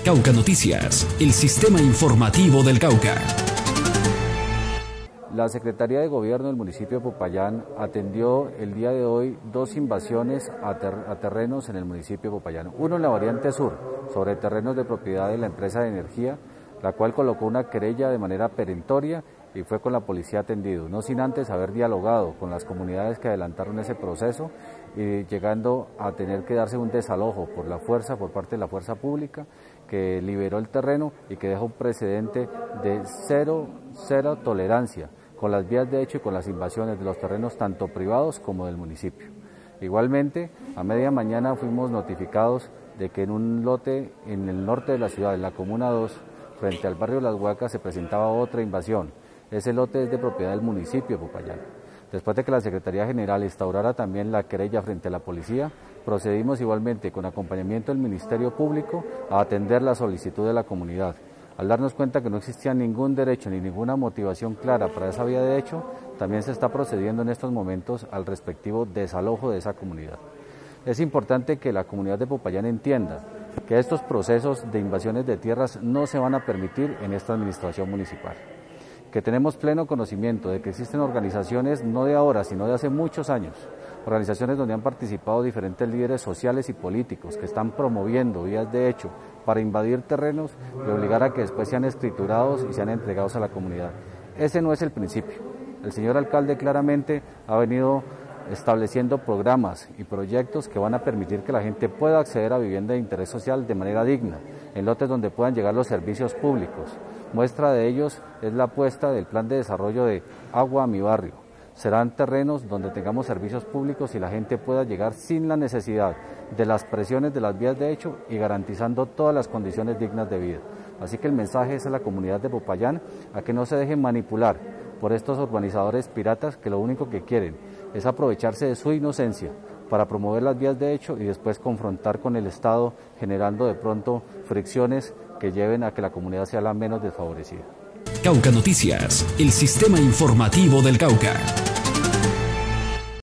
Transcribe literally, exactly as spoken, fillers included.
Cauca Noticias, el sistema informativo del Cauca. La Secretaría de Gobierno del municipio de Popayán atendió el día de hoy dos invasiones a, ter a terrenos en el municipio de Popayán. Uno en la variante sur, sobre terrenos de propiedad de la empresa de energía, la cual colocó una querella de manera perentoria y fue con la policía atendido, no sin antes haber dialogado con las comunidades que adelantaron ese proceso y llegando a tener que darse un desalojo por la fuerza, por parte de la fuerza pública, que liberó el terreno y que deja un precedente de cero, cero tolerancia con las vías de hecho y con las invasiones de los terrenos tanto privados como del municipio. Igualmente, a media mañana fuimos notificados de que en un lote en el norte de la ciudad, en la Comuna dos, frente al barrio Las Huacas, se presentaba otra invasión. Ese lote es de propiedad del municipio de Popayán. Después de que la Secretaría General instaurara también la querella frente a la policía, procedimos igualmente con acompañamiento del Ministerio Público a atender la solicitud de la comunidad. Al darnos cuenta que no existía ningún derecho ni ninguna motivación clara para esa vía de hecho, también se está procediendo en estos momentos al respectivo desalojo de esa comunidad. Es importante que la comunidad de Popayán entienda que estos procesos de invasiones de tierras no se van a permitir en esta administración municipal, que tenemos pleno conocimiento de que existen organizaciones no de ahora, sino de hace muchos años, organizaciones donde han participado diferentes líderes sociales y políticos que están promoviendo vías de hecho para invadir terrenos y obligar a que después sean escriturados y sean entregados a la comunidad. Ese no es el principio. El señor alcalde claramente ha venido estableciendo programas y proyectos que van a permitir que la gente pueda acceder a vivienda de interés social de manera digna, en lotes donde puedan llegar los servicios públicos. Muestra de ellos es la apuesta del plan de desarrollo de Agua a mi barrio. Serán terrenos donde tengamos servicios públicos y la gente pueda llegar sin la necesidad de las presiones de las vías de hecho y garantizando todas las condiciones dignas de vida. Así que el mensaje es a la comunidad de Popayán a que no se dejen manipular por estos urbanizadores piratas que lo único que quieren es aprovecharse de su inocencia para promover las vías de hecho y después confrontar con el Estado, generando de pronto fricciones que lleven a que la comunidad sea la menos desfavorecida. Cauca Noticias, el sistema informativo del Cauca.